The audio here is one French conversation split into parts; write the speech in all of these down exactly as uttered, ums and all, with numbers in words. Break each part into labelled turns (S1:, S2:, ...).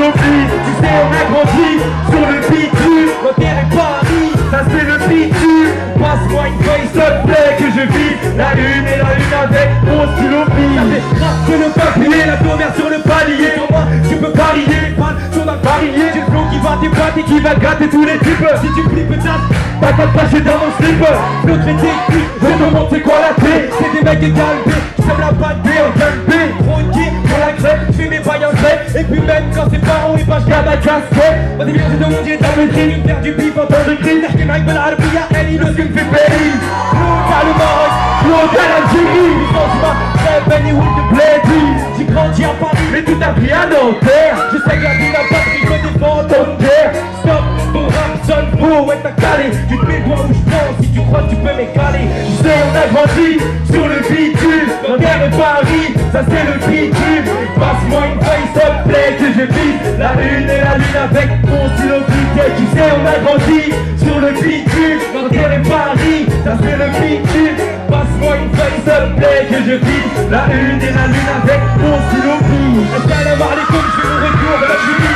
S1: l'oubli. Tu sais on a grandi sur le bitume. L'enterre est Paris, ça c'est le bitume. Passe-moi une feuille s'il te plaît que je vis la lune et la lune avec mon stylo pile. Ça fait grave que le papier, la commerce sur le palier. Sur moi tu peux parier, les fans sont dans le parier. J'ai le flow qui va t'épater, qui va gratter tous les types. Si tu flippes peut-être, t'as qu'à te cacher dans mon slip. L'autre est technique, je te montre c'est quoi la clé. C'est des mecs égalés, qui sèment la patte B en galbé. Tranquille, pour la crêpe, je fais mes pailles en crêpe. Et puis même quand c'est pas haut, et bah je garde la casquette. Moi des villages de mon dieu, dans le crime, une paire du bif en temps de crise. N'excuse Mike Belarabia, elle il ose que me fait payer. Claude à le Maroc, Claude à l'Algérie. Les sentiments, très béni with the blady. J'ai grandi à Paris, mais tout a pris à Nanterre. Je sais que la vie n'a pas pris, je me défends ton guerre. Stop, ton rap sonne faux, ouais t'as calé. Tu te mets toi où je pense, si tu crois que tu peux m'écaler. Je sais on a grandi sur le bitume. Nanterre et Paris, ça c'est le bitume. Passe-moi une feuille s'il te plaît que je vise la lune et la lune avec mon stylo briquet. Tu sais on a grandi sur le bitume. Nanterre et Paris, ça c'est le bitume. Passe-moi une feuille s'il te plaît que je vise la lune et la lune avec mon stylo briquet. Est-ce qu'elle a marre les coups, je fais mon retour, là je dis,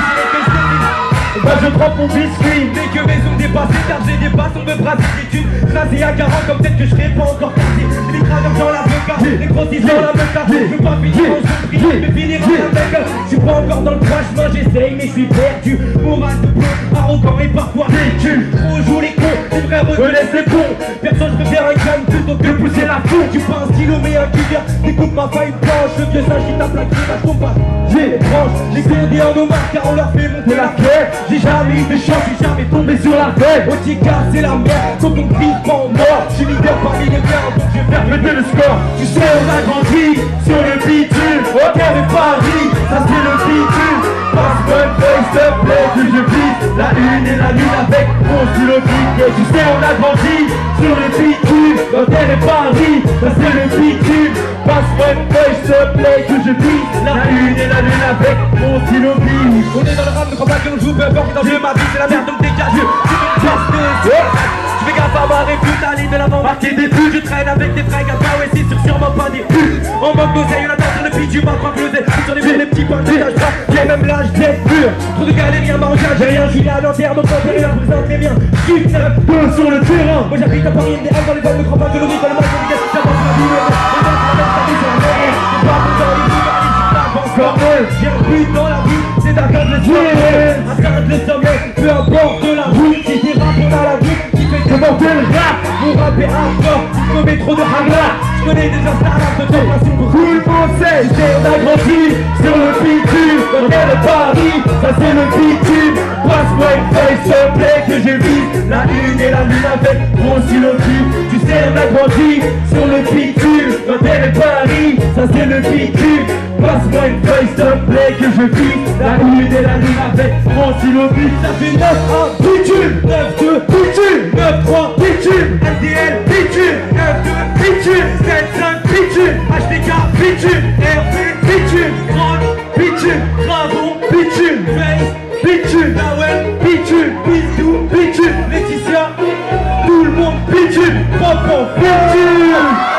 S1: bah je prends mon biscuit. Dès que mes ongles dépassent, car j'ai des passes, on me brasse des thunes. Tracé à quarante comme peut-être que je serais pas encore cassé. Les travers dans la beca, les grossistes dans la beca. Je veux pas finir en surprise, mais finir en avec. Je suis pas encore dans le trash, moi j'essaye mais je suis perdu. Moral de plomb, arrogant et parfois véhicule. Trop joue les cons, les vrais me laissent les cons. Personne je préfère un calme plutôt que pousser la foule. Tu pas un stylo mais un killer, découpe ma faille blanche. Le vieux sage qui tape la clé, je tombe pas. J'ai les branches, les condés en hommage car on leur fait monter la pierre. J'ai jamais eu de chance, j'ai jamais tombé sur la tête. Au ticard c'est la merde, quand on crie pas en mort. Je suis leader parmi les biens, donc je vais faire péter le score. Tu sais on a grandi sur le bitume. Nanterre et Paris, ça c'est le bitume. Passe-moi une feuille s'il te plaît que je vise la lune et la lune avec mon stylo briquet. Tu sais on a grandi sur le bitume. Nanterre et Paris, ça c'est le bitume. Passe-moi une feuille s'il te plaît que je vise la lune et la lune avec mon stylo briquet. On est dans le rap, ne crois pas que l'on joue, peu importe dans le jeu, ma vie c'est la merde donc dégage. Tu me casses des je fais gaffe à ma répute, aller de l'avant, marquer des buts. Je traîne avec des frères à pas, ouais c'est sûr, sûrement pas des buts. On manque d'oseille, on attend sur le pied du mal, crois que l'oseille. Sur les murs, les petits points, je lâche pas, j'ai même l'âge d'être pur. Trop de galères, rien manger, j'ai rien, je suis à Nanterre, donc on la présente très bien. J'suis neuf deux sur le terrain. Moi j'habite à Paris, M D L dans les vols, ne crois pas que l'on vit dans le match, on dit ça passe la vie, mais on danse la même famille sur la mer. C'est pas content, les bouts, encore mieux. J'ai un but dans la vie, c'est d'atteindre le sommet. Atteindre le sommet, peu importe la route. Si t'es rap, on a la route qui fait commenter le rap. Mon rap est hardcore, tu commets trop de hangla. Je connais déjà Star Wars, de temps passé pour tout le monde sait. C'est on a grandi sur le bitume. Nanterre et Paris, ça c'est le bitume. Passe-moi une feuille s'il te plaît que je vise la lune et la lune avec mon stylo briquet. Tu sais on a grandi sur le bitume. Nanterre et Paris, ça c'est le bitume. Passe-moi une feuille s'il te plaît que je vise la lune et la lune avec mon stylo briquet. Ça fait neuf un bitume, neuf deux bitume, neuf trois bitume, L D L bitume, neuf deux bitume, sept cinq bitume, H D K bitume, R P bitume, Grog bitume, Dragon bitume, Face bitume, Nawel bitume, Bisou bitume, Laetitia, tout le monde bitume, Pompon bitume.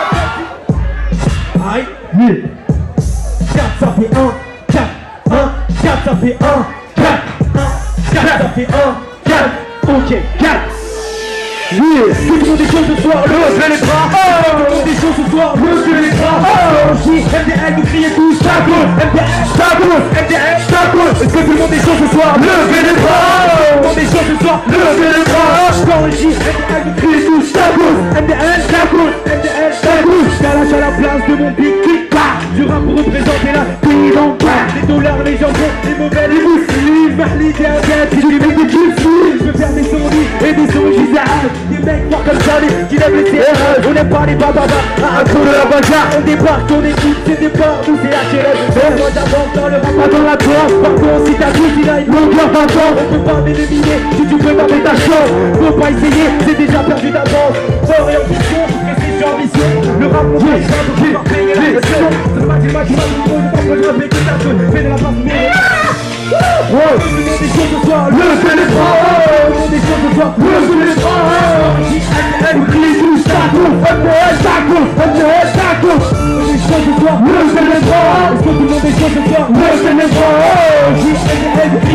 S1: Aïe, yeah. quatre ça fait un, quatre, un, quatre ça fait un, quatre, un, quatre ça fait un, quatre, ok, quatre. Yeah. Tout le monde est chaud ce soir, levez les bras. Oh. Tout le monde est chaud ce soir, levez les bras. Oh. M D L, vous criez tous Tacos. M D L, Tacos. M D L, Tacos. Est-ce que tout le monde est chaud ce soir? Levez les bras. Tout le monde est chaud ce soir, levez les bras. Quand on dit M D L, vous criez tous Tacos. M D L, Tacos. M D L, Tacos. Calage à la place de mon big kick. Je rappe pour représenter la pays d'Empire. Les dollars, les jambons, les mauvais, les mousselis. Mahli, des aviates, j'ai du mec de kiffs. Je veux faire des sons et des sons gisards. Des mecs forts comme ça, qui lèvent les C R E. On n'est pas les bababas, à un coup de la bagarre. On débarque, on écoute, c'est des ports, nous c'est H L S. Moi d'avance dans le rap, pas dans la porte. Par contre, si t'as tout, il a une longueur d'un temps. On peut pas m'éliminer, si tu peux pas mettre ta chance. Faut pas essayer, c'est déjà perdu d'avance. Fort et ambition, prescription, ambition. Le rap, on fait ça, on peut pas payer la pression. C'est pas du match, je pense que je vais que ça peut. Fais de la passe, mais... Tout le monde est chaud ce soir, levez les bras. Tout le monde est chaud ce soir, levez les bras. J L L, crie tous Tacos. M D L, Tacos. M D L, Tacos. Tout le monde est chaud ce soir, levez les bras. Est-ce que tout le monde est chaud ce soir? Levez les bras. J L L,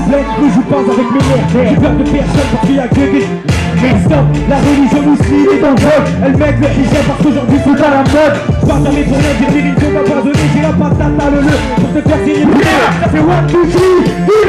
S1: pleine que je pense avec mes nerfs. J'ai peur de personne parce qu'il y a que des... Mais stop, la religion musulmane est en vogue. Elle m'aide le hijab parce qu'aujourd'hui c'est à la mode. J'passe à mes tournées, j'ai des religions m'a pas donné. J'ai la patate à le nœud pour te faire signer plus. Ça fait one, two, three,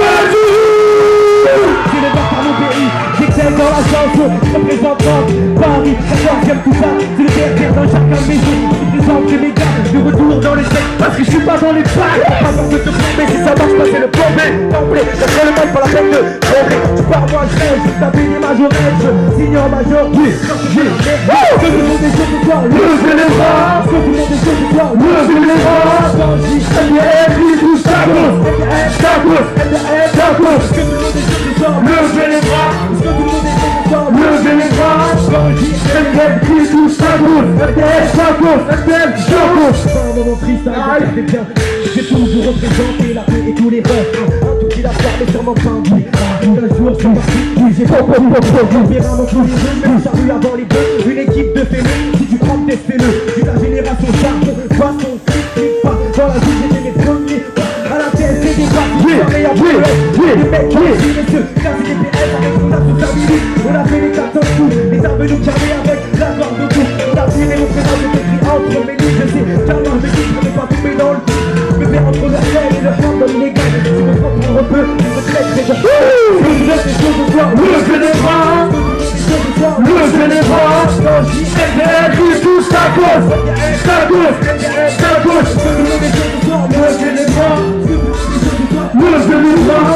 S1: j'ai les barres par mon pays, j'excelle dans la chanson, représentant Paris, quatorzième tout ça, c'est le dernier dans chacun maison. Je représente mes gars, de retour dans les chèques, parce que je suis pas dans les packs. Pas peur de te tromper, si ça marche pas c'est le problème. D'emblée, ça serait le mal, pas la peine de trembler. Tu pars moi je rêve, je tape une majorette, je signe en major. Oui, oui, que tout le monde est chaud ce soir, levez les bras. Que tout le monde est chaud ce soir, levez les bras. Quand je dis N B F, il touche ta grosse, N B F, ta grosse, N B F, ta grosse. Que tout le monde est chaud ce soir, levez les bras. Est-ce que tout le monde est chaud ce soir, levez les bras. Quand je dis N B F, il touche ta grosse, N B F, ta grosse, N B F, ta grosse. C'est pas un moment triste, hein, c'est bien. J'ai toujours représenté la paix et tous les rêves. Un tout qui l'a fait, mais sûrement pas un bruit. Un jour, c'est parti, oui, j'ai pas peur, pas peur. Je verrai mon tous les jeux, mais ça rue avant les deux. Une équipe de féleux, si tu crois que t'es féleux. J'ai la génération charbon, poisson, clic, clic, pas. Dans la vie, j'ai mes premiers pas. À la tête, c'est des parties, soirées à bleu. Des mecs, oui, messieurs, là c'est des P S avec mon associabilité. On a fait les quatorze coups, les avenues carrées avec la barre de coups. On a tiré au présent, j'ai écrit entre mes lignes, je sais. Car moi, je me dis, je ne pas tomber dans le coup. Je me fais entre leur tête et leur femme comme illégal. Si je me prends pour un peu, je me traite déjà. Je fais chaud ce soir, levez les bras. Levez les bras. Quand je dis N B F, il touche ta cause, ta cause, ta cause. Levez les bras. Levez les bras.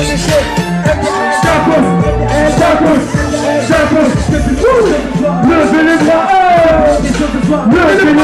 S1: Ta cause, ta cause, ta cause. Levez les bras. Levez les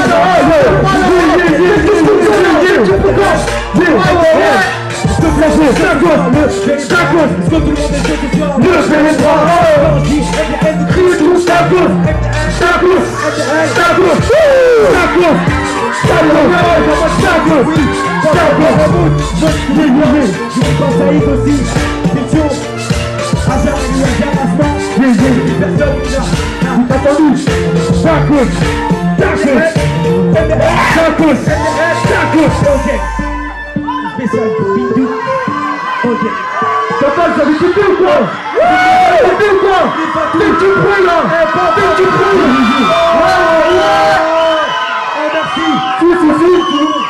S1: bras. Se placer, ça cause, ça cause. Est-ce que tout le monde est chaud ce soir, levez les bras. Quand je dis N B F, crie tout, ça cause, ça cause, ça cause, ça cause, ça cause, ça cause, ça cause. Oui, oui, oui. Je vous pense à Yves aussi, Pichon, Hazard, Hazard, Asma. Oui, oui, personne là. Vous entendu? Ça cause, ça cause, ça cause, ça cause. Ok. Spécial pour Bindou. Ok. Papa, vous avez tout ou quoi? Vous avez tout ou quoi? T'es du bruit là. T'es du bruit. Oh, merci. Si, si, si.